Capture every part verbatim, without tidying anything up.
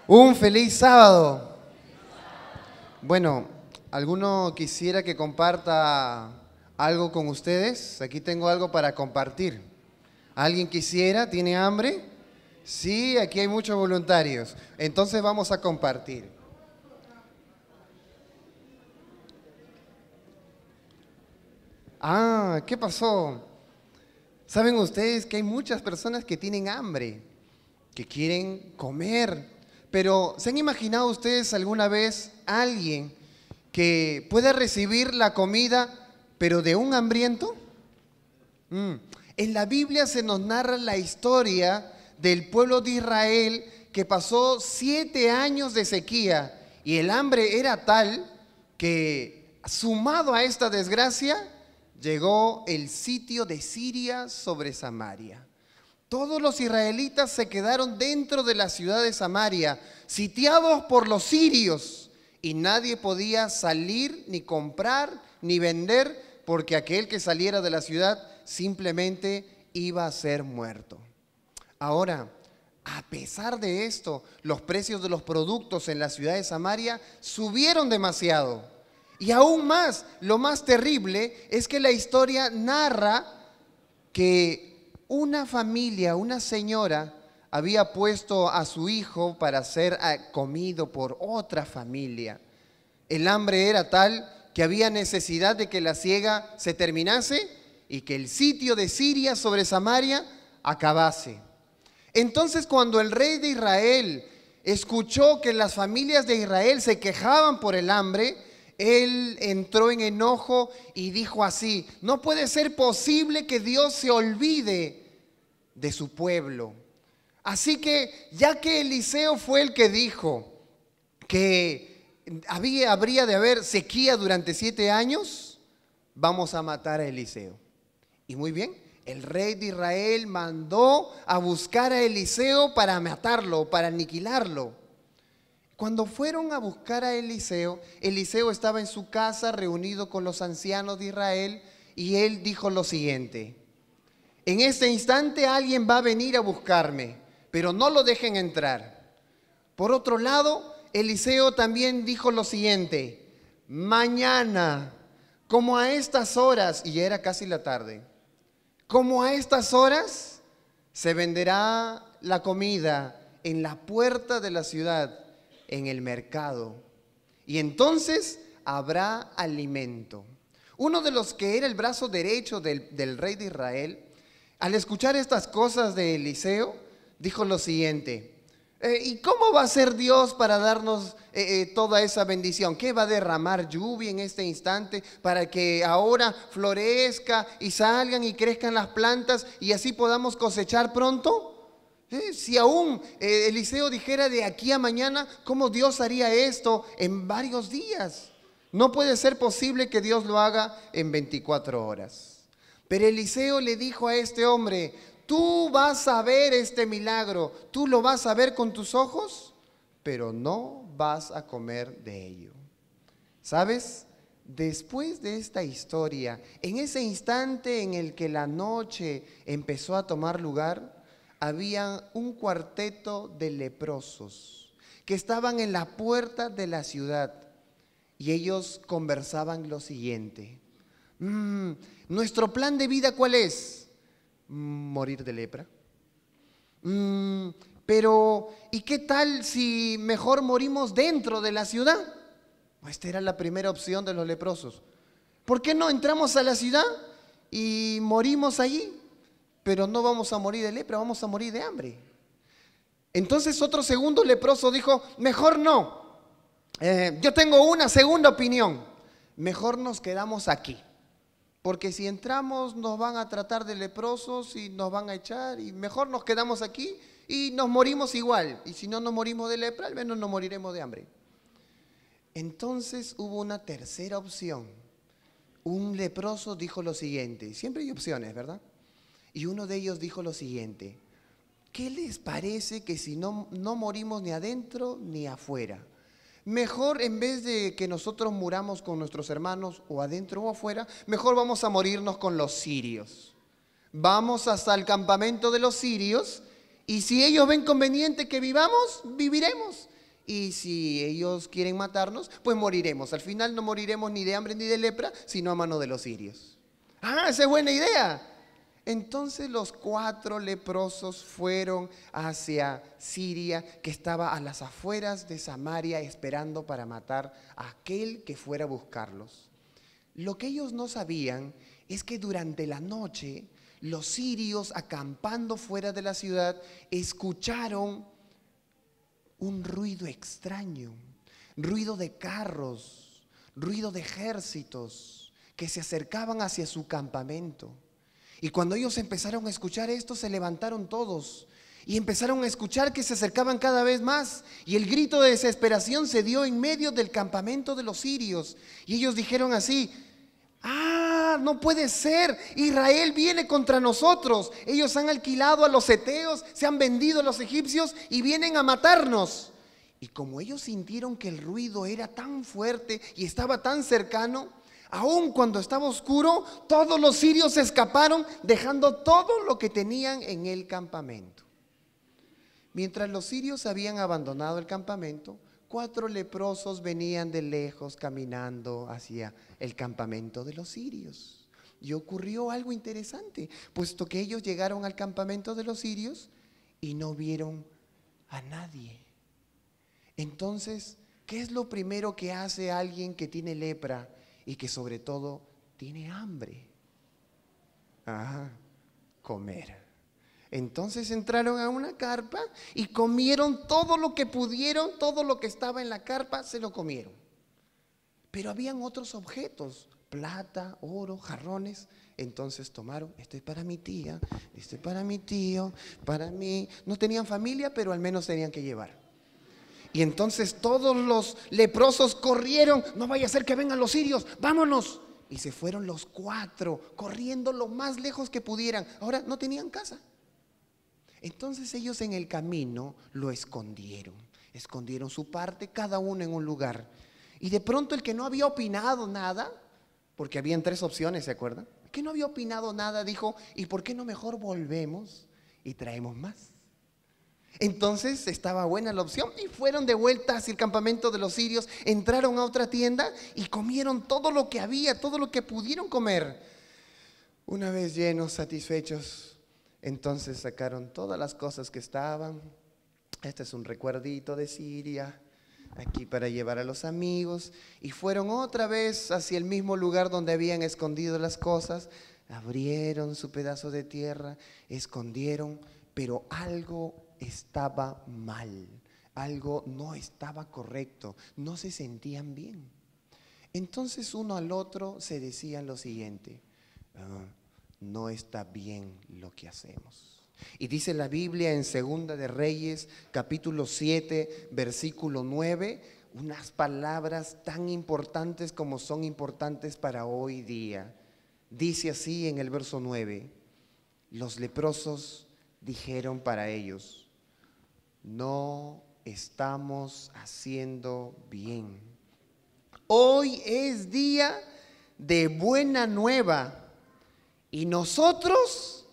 Un feliz sábado. Bueno, ¿alguno quisiera que comparta algo con ustedes? Aquí tengo algo para compartir. ¿Alguien quisiera? ¿Tiene hambre? Sí, aquí hay muchos voluntarios. Entonces vamos a compartir. Ah, ¿qué pasó? ¿Saben ustedes que hay muchas personas que tienen hambre, que quieren comer? Pero ¿se han imaginado ustedes alguna vez a alguien que pueda recibir la comida, pero de un hambriento? Mm. En la Biblia se nos narra la historia del pueblo de Israel que pasó siete años de sequía y el hambre era tal que, sumado a esta desgracia, llegó el sitio de Siria sobre Samaria. Todos los israelitas se quedaron dentro de la ciudad de Samaria, sitiados por los sirios, y nadie podía salir, ni comprar, ni vender, porque aquel que saliera de la ciudad simplemente iba a ser muerto. Ahora, a pesar de esto, los precios de los productos en la ciudad de Samaria subieron demasiado. Y aún más, lo más terrible es que la historia narra que una familia, una señora, había puesto a su hijo para ser comido por otra familia. El hambre era tal que había necesidad de que la siega se terminase y que el sitio de Siria sobre Samaria acabase. Entonces, cuando el rey de Israel escuchó que las familias de Israel se quejaban por el hambre, él entró en enojo y dijo así: no puede ser posible que Dios se olvide de su pueblo. Así que, ya que Eliseo fue el que dijo que había, habría de haber sequía durante siete años, vamos a matar a Eliseo. Y muy bien, el rey de Israel mandó a buscar a Eliseo para matarlo, para aniquilarlo. Cuando fueron a buscar a Eliseo, Eliseo estaba en su casa reunido con los ancianos de Israel y él dijo lo siguiente: en este instante alguien va a venir a buscarme, pero no lo dejen entrar. Por otro lado, Eliseo también dijo lo siguiente: mañana, como a estas horas, y ya era casi la tarde, como a estas horas se venderá la comida en la puerta de la ciudad, en el mercado, y entonces habrá alimento. Uno de los que era el brazo derecho del, del rey de Israel, al escuchar estas cosas de Eliseo, dijo lo siguiente: eh, ¿y cómo va a ser Dios para darnos eh, eh, toda esa bendición? ¿Qué va a derramar lluvia en este instante para que ahora florezca y salgan y crezcan las plantas y así podamos cosechar pronto? ¿Eh? Si aún eh, Eliseo dijera de aquí a mañana, ¿cómo Dios haría esto en varios días? No puede ser posible que Dios lo haga en veinticuatro horas. Pero Eliseo le dijo a este hombre: tú vas a ver este milagro, tú lo vas a ver con tus ojos, pero no vas a comer de ello. ¿Sabes? Después de esta historia, en ese instante en el que la noche empezó a tomar lugar, había un cuarteto de leprosos que estaban en la puerta de la ciudad y ellos conversaban lo siguiente: mm, ¿nuestro plan de vida cuál es? Mm, morir de lepra. Mm, pero, ¿y qué tal si mejor morimos dentro de la ciudad? Esta era la primera opción de los leprosos. ¿Por qué no entramos a la ciudad y morimos allí? Pero no vamos a morir de lepra, vamos a morir de hambre. Entonces otro segundo leproso dijo: mejor no, eh, yo tengo una segunda opinión, mejor nos quedamos aquí, porque si entramos nos van a tratar de leprosos y nos van a echar, y mejor nos quedamos aquí y nos morimos igual, y si no nos morimos de lepra, al menos nos moriremos de hambre. Entonces hubo una tercera opción. Un leproso dijo lo siguiente: siempre hay opciones, ¿verdad? Y uno de ellos dijo lo siguiente: ¿qué les parece que si no, no morimos ni adentro ni afuera? Mejor, en vez de que nosotros muramos con nuestros hermanos o adentro o afuera, mejor vamos a morirnos con los sirios. Vamos hasta el campamento de los sirios y si ellos ven conveniente que vivamos, viviremos. Y si ellos quieren matarnos, pues moriremos. Al final no moriremos ni de hambre ni de lepra, sino a mano de los sirios. Ah, esa es buena idea. Entonces los cuatro leprosos fueron hacia Siria, que estaba a las afueras de Samaria, esperando para matar a aquel que fuera a buscarlos. Lo que ellos no sabían es que durante la noche, los sirios, acampando fuera de la ciudad, escucharon un ruido extraño, ruido de carros, ruido de ejércitos que se acercaban hacia su campamento. Y cuando ellos empezaron a escuchar esto, se levantaron todos y empezaron a escuchar que se acercaban cada vez más. Y el grito de desesperación se dio en medio del campamento de los sirios. Y ellos dijeron así: ¡ah, no puede ser! Israel viene contra nosotros. Ellos han alquilado a los heteos, se han vendido a los egipcios y vienen a matarnos. Y como ellos sintieron que el ruido era tan fuerte y estaba tan cercano, aun cuando estaba oscuro, todos los sirios escaparon, dejando todo lo que tenían en el campamento. Mientras los sirios habían abandonado el campamento, cuatro leprosos venían de lejos caminando hacia el campamento de los sirios. Y ocurrió algo interesante, puesto que ellos llegaron al campamento de los sirios y no vieron a nadie. Entonces, ¿qué es lo primero que hace alguien que tiene lepra y que sobre todo tiene hambre? Ah, comer. Entonces entraron a una carpa y comieron todo lo que pudieron, todo lo que estaba en la carpa se lo comieron. Pero habían otros objetos, plata, oro, jarrones. Entonces tomaron: esto es para mi tía, esto es para mi tío, para mí. No tenían familia, pero al menos tenían que llevar. Y entonces todos los leprosos corrieron: no vaya a ser que vengan los sirios, vámonos. Y se fueron los cuatro, corriendo lo más lejos que pudieran. Ahora no tenían casa. Entonces ellos en el camino lo escondieron, escondieron su parte, cada uno en un lugar. Y de pronto el que no había opinado nada, porque habían tres opciones, ¿se acuerdan? El que no había opinado nada dijo: ¿y por qué no mejor volvemos y traemos más? Entonces estaba buena la opción y fueron de vuelta hacia el campamento de los sirios, entraron a otra tienda y comieron todo lo que había, todo lo que pudieron comer. Una vez llenos, satisfechos, entonces sacaron todas las cosas que estaban. Este es un recuerdito de Siria, aquí para llevar a los amigos. Y fueron otra vez hacia el mismo lugar donde habían escondido las cosas. Abrieron su pedazo de tierra, escondieron, pero algo estaba mal, algo no estaba correcto, no se sentían bien. Entonces uno al otro se decían lo siguiente: ah, no está bien lo que hacemos. Y dice la Biblia en Segunda de Reyes, capítulo siete, versículo nueve, unas palabras tan importantes como son importantes para hoy día. Dice así en el verso nueve: los leprosos dijeron para ellos: no estamos haciendo bien. Hoy es día de buena nueva y nosotros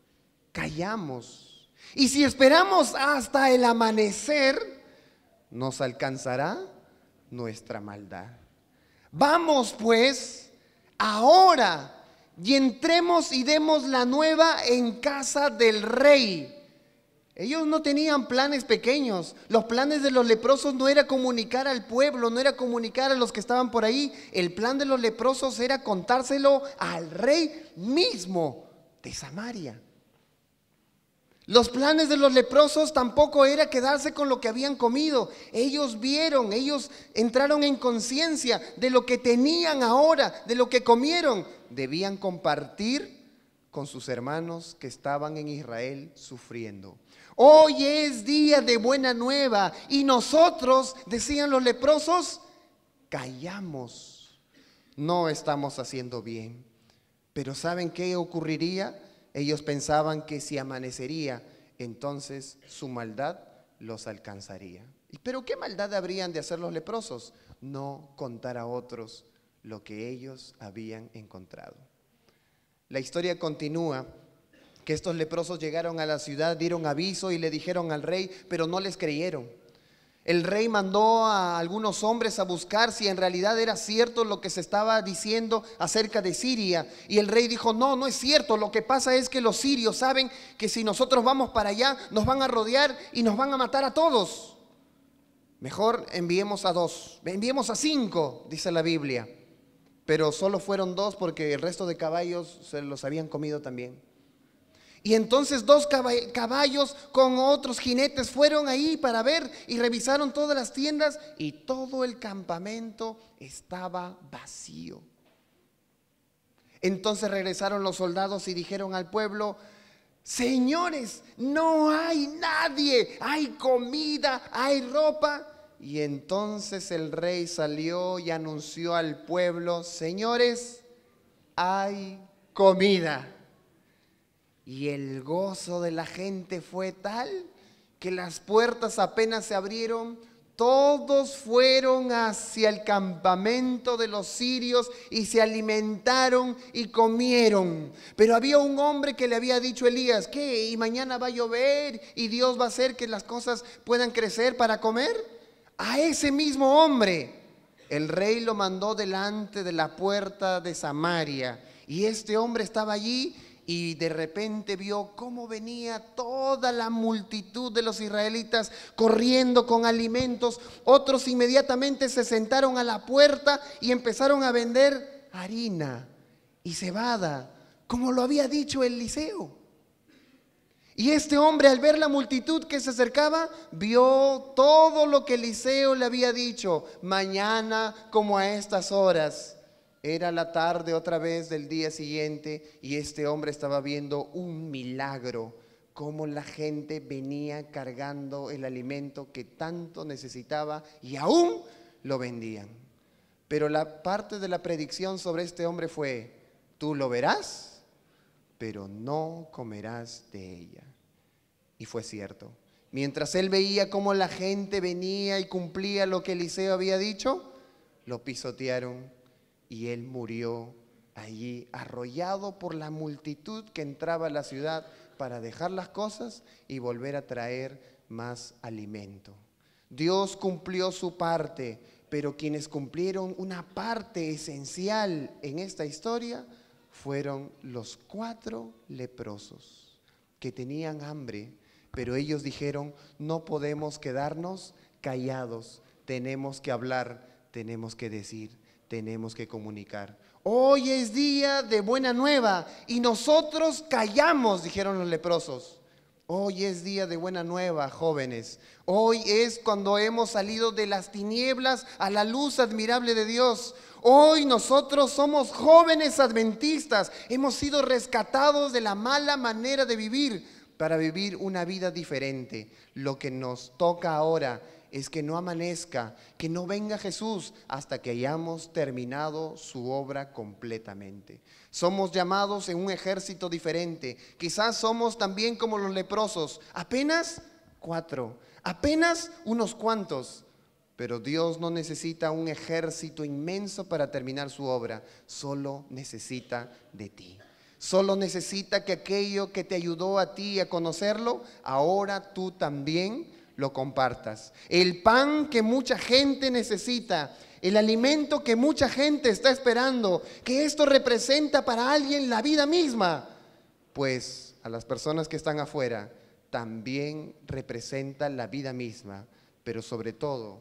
callamos. Y si esperamos hasta el amanecer, nos alcanzará nuestra maldad. Vamos pues ahora y entremos y demos la nueva en casa del rey. Ellos no tenían planes pequeños. Los planes de los leprosos no era comunicar al pueblo, no era comunicar a los que estaban por ahí. El plan de los leprosos era contárselo al rey mismo de Samaria. Los planes de los leprosos tampoco era quedarse con lo que habían comido. Ellos vieron, ellos entraron en conciencia de lo que tenían ahora, de lo que comieron. Debían compartir con sus hermanos que estaban en Israel sufriendo. Hoy es día de buena nueva y nosotros, decían los leprosos, callamos. No estamos haciendo bien. Pero ¿saben qué ocurriría? Ellos pensaban que si amanecería, entonces su maldad los alcanzaría. ¿Pero qué maldad habrían de hacer los leprosos? No contar a otros lo que ellos habían encontrado. La historia continúa, que estos leprosos llegaron a la ciudad, dieron aviso y le dijeron al rey, pero no les creyeron. El rey mandó a algunos hombres a buscar si en realidad era cierto lo que se estaba diciendo acerca de Siria. Y el rey dijo, no, no es cierto. Lo que pasa es que los sirios saben que si nosotros vamos para allá, nos van a rodear y nos van a matar a todos. Mejor enviemos a dos, enviemos a cinco, dice la Biblia. Pero solo fueron dos porque el resto de caballos se los habían comido también. Y entonces dos caballos con otros jinetes fueron ahí para ver y revisaron todas las tiendas y todo el campamento estaba vacío. Entonces regresaron los soldados y dijeron al pueblo, señores, no hay nadie, hay comida, hay ropa. Y entonces el rey salió y anunció al pueblo, señores, hay comida. Y el gozo de la gente fue tal que las puertas apenas se abrieron, todos fueron hacia el campamento de los sirios y se alimentaron y comieron. Pero había un hombre que le había dicho a Elías, ¿qué? ¿Y mañana va a llover y Dios va a hacer que las cosas puedan crecer para comer? A ese mismo hombre el rey lo mandó delante de la puerta de Samaria y este hombre estaba allí. Y de repente vio cómo venía toda la multitud de los israelitas corriendo con alimentos. Otros inmediatamente se sentaron a la puerta y empezaron a vender harina y cebada, como lo había dicho Eliseo. Y este hombre, al ver la multitud que se acercaba, vio todo lo que Eliseo le había dicho. Mañana como a estas horas. Era la tarde otra vez del día siguiente y este hombre estaba viendo un milagro, cómo la gente venía cargando el alimento que tanto necesitaba y aún lo vendían. Pero la parte de la predicción sobre este hombre fue, tú lo verás, pero no comerás de ella. Y fue cierto. Mientras él veía cómo la gente venía y cumplía lo que Eliseo había dicho, lo pisotearon. Y él murió allí, arrollado por la multitud que entraba a la ciudad para dejar las cosas y volver a traer más alimento. Dios cumplió su parte, pero quienes cumplieron una parte esencial en esta historia fueron los cuatro leprosos que tenían hambre, pero ellos dijeron, no podemos quedarnos callados, tenemos que hablar, tenemos que decir. Tenemos que comunicar. Hoy es día de buena nueva y nosotros callamos, dijeron los leprosos. Hoy es día de buena nueva, jóvenes. Hoy es cuando hemos salido de las tinieblas a la luz admirable de Dios. Hoy nosotros somos jóvenes adventistas. Hemos sido rescatados de la mala manera de vivir para vivir una vida diferente. Lo que nos toca ahora es que no amanezca, que no venga Jesús hasta que hayamos terminado su obra completamente. Somos llamados en un ejército diferente. Quizás somos también como los leprosos, apenas cuatro, apenas unos cuantos. Pero Dios no necesita un ejército inmenso para terminar su obra, solo necesita de ti. Solo necesita que aquello que te ayudó a ti a conocerlo, ahora tú también lo compartas. El pan que mucha gente necesita, el alimento que mucha gente está esperando, que esto representa para alguien la vida misma, pues a las personas que están afuera también representa la vida misma, pero sobre todo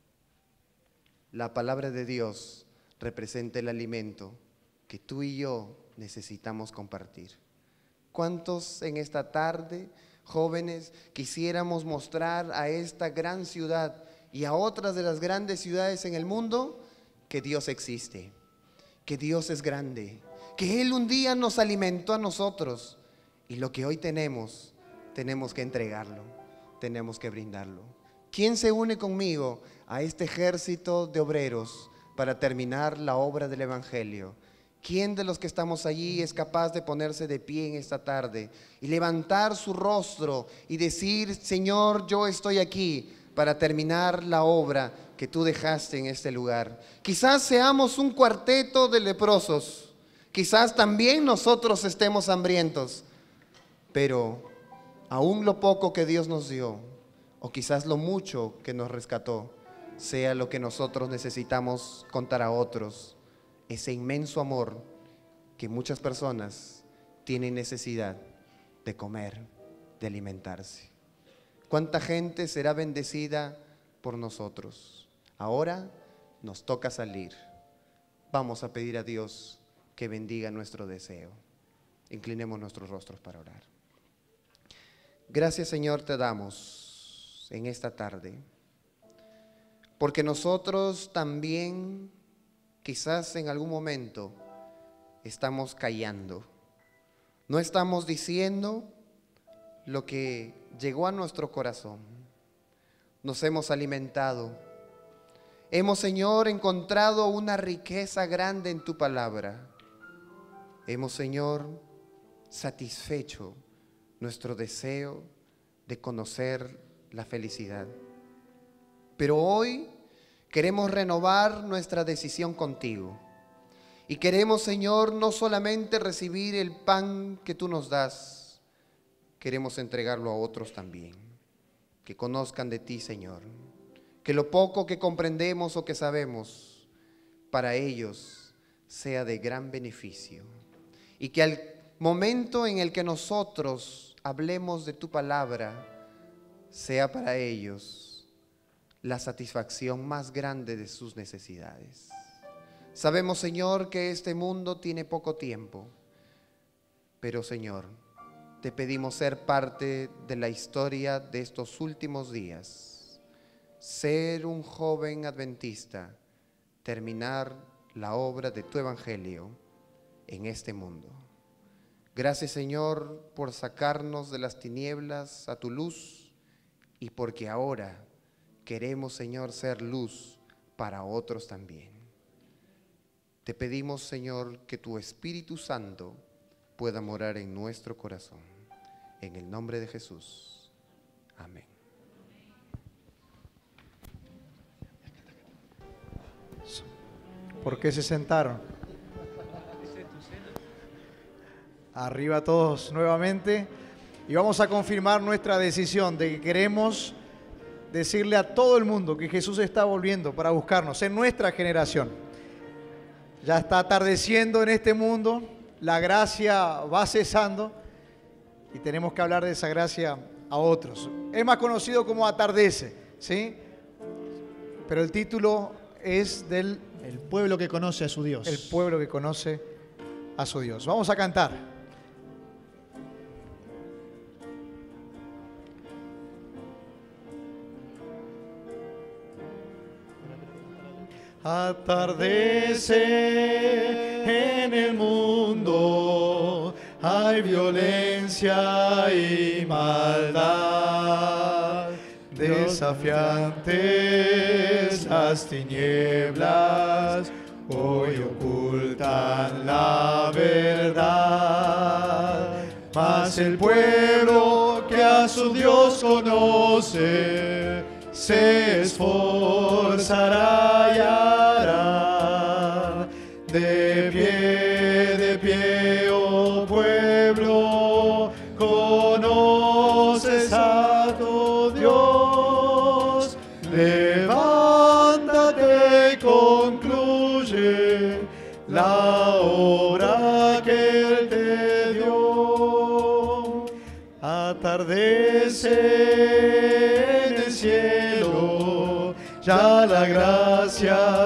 la palabra de Dios representa el alimento que tú y yo necesitamos compartir. ¿Cuántos en esta tarde, jóvenes, quisiéramos mostrar a esta gran ciudad y a otras de las grandes ciudades en el mundo que Dios existe, que Dios es grande, que Él un día nos alimentó a nosotros y lo que hoy tenemos, tenemos que entregarlo, tenemos que brindarlo? ¿Quién se une conmigo a este ejército de obreros para terminar la obra del Evangelio? ¿Quién de los que estamos allí es capaz de ponerse de pie en esta tarde y levantar su rostro y decir, Señor, yo estoy aquí para terminar la obra que tú dejaste en este lugar? Quizás seamos un cuarteto de leprosos, quizás también nosotros estemos hambrientos, pero aún lo poco que Dios nos dio, o quizás lo mucho que nos rescató sea lo que nosotros necesitamos contar a otros, ese inmenso amor que muchas personas tienen necesidad de comer, de alimentarse. ¿Cuánta gente será bendecida por nosotros? Ahora nos toca salir. Vamos a pedir a Dios que bendiga nuestro deseo. Inclinemos nuestros rostros para orar. Gracias, Señor, te damos en esta tarde, porque nosotros también quizás en algún momento estamos callando. No estamos diciendo lo que llegó a nuestro corazón. Nos hemos alimentado. Hemos, Señor, encontrado una riqueza grande en tu palabra. Hemos, Señor, satisfecho nuestro deseo de conocer la felicidad. Pero hoy queremos renovar nuestra decisión contigo. Y queremos, Señor, no solamente recibir el pan que tú nos das, queremos entregarlo a otros también, que conozcan de ti, Señor. Que lo poco que comprendemos o que sabemos, para ellos sea de gran beneficio. Y que al momento en el que nosotros hablemos de tu palabra, sea para ellos la satisfacción más grande de sus necesidades. Sabemos, Señor, que este mundo tiene poco tiempo, pero, Señor, te pedimos ser parte de la historia de estos últimos días. Ser un joven adventista, terminar la obra de tu evangelio en este mundo. Gracias, Señor, por sacarnos de las tinieblas a tu luz y porque ahora queremos, Señor, ser luz para otros también. Te pedimos, Señor, que tu Espíritu Santo pueda morar en nuestro corazón. En el nombre de Jesús. Amén. ¿Por qué se sentaron? Arriba todos nuevamente. Y vamos a confirmar nuestra decisión de que queremos decirle a todo el mundo que Jesús está volviendo para buscarnos en nuestra generación. Ya está atardeciendo en este mundo, la gracia va cesando y tenemos que hablar de esa gracia a otros. Es más conocido como Atardece, ¿sí? Pero el título es del... El pueblo que conoce a su Dios. El pueblo que conoce a su Dios. Vamos a cantar. Atardece en el mundo, hay violencia y maldad, desafiantes las tinieblas, hoy ocultan la verdad. Mas el pueblo que a su Dios conoce, se esforzará y hará. De pie, de pie, oh pueblo, conoces a tu Dios. Levántate y concluye la obra que Él te dio. Atardece en el cielo, ya la gracia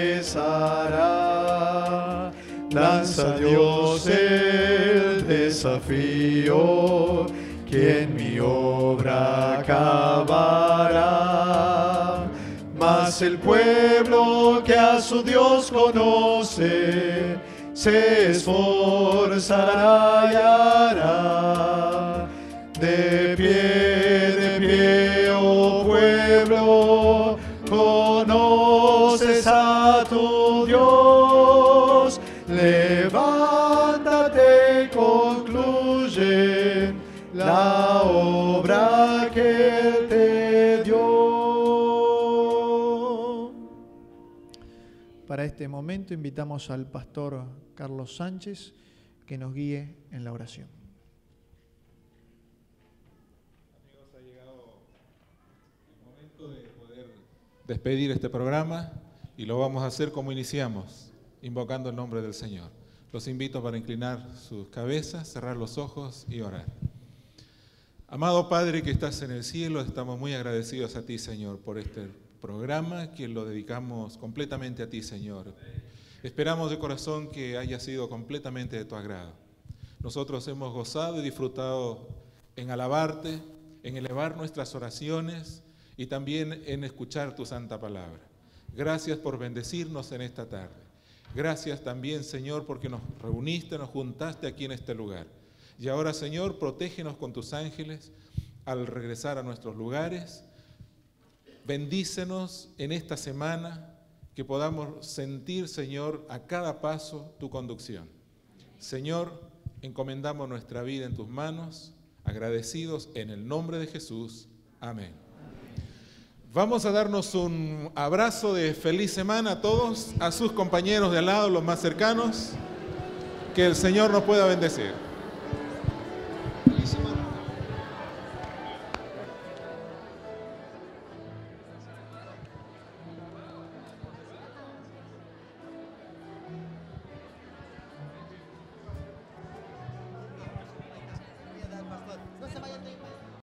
cesará. Lanza Dios el desafío, quien mi obra acabará. Mas el pueblo que a su Dios conoce, se esforzará y hará. De pie, de pie, oh pueblo, conoces a tu Dios. Levántate y concluye la obra que Él te dio. Para este momento invitamos al pastor Carlos Sánchez que nos guíe en la oración. Amigos, ha llegado despedir este programa y lo vamos a hacer como iniciamos, invocando el nombre del Señor. Los invito para inclinar sus cabezas, cerrar los ojos y orar. Amado Padre que estás en el cielo, estamos muy agradecidos a ti, Señor, por este programa que lo dedicamos completamente a ti, Señor. Esperamos de corazón que haya sido completamente de tu agrado. Nosotros hemos gozado y disfrutado en alabarte, en elevar nuestras oraciones y también en escuchar tu santa palabra. Gracias por bendecirnos en esta tarde. Gracias también, Señor, porque nos reuniste, nos juntaste aquí en este lugar. Y ahora, Señor, protégenos con tus ángeles al regresar a nuestros lugares. Bendícenos en esta semana, que podamos sentir, Señor, a cada paso tu conducción. Señor, encomendamos nuestra vida en tus manos, agradecidos en el nombre de Jesús. Amén. Vamos a darnos un abrazo de feliz semana a todos, a sus compañeros de al lado, los más cercanos. Que el Señor nos pueda bendecir.